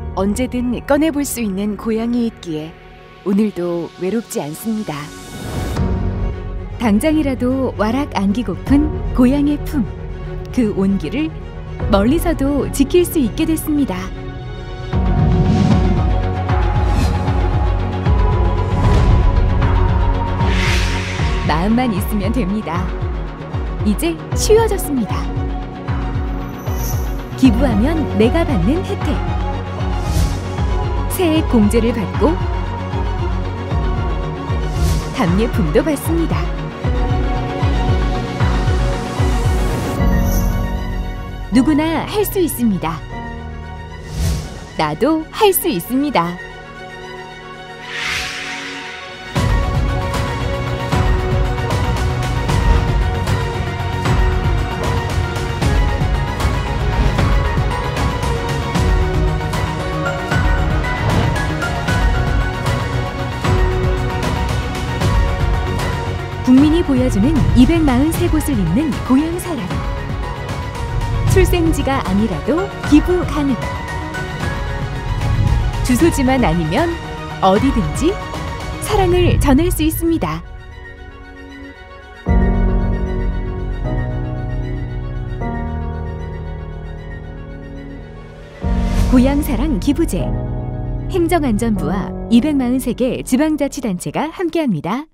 언제든 꺼내볼 수 있는 고향이 있기에 오늘도 외롭지 않습니다. 당장이라도 와락 안기고픈 고향의 품, 그 온기를 멀리서도 지킬 수 있게 됐습니다. 마음만 있으면 됩니다. 이제 쉬워졌습니다. 기부하면 내가 받는 혜택. 세액 공제를 받고 답례품도 받습니다. 누구나 할 수 있습니다. 나도 할 수 있습니다. 국민이 보여주는 243곳을 잇는 고향사랑. 출생지가 아니라도 기부 가능. 주소지만 아니면 어디든지 사랑을 전할 수 있습니다. 고향사랑 기부제. 행정안전부와 243개 지방자치단체가 함께합니다.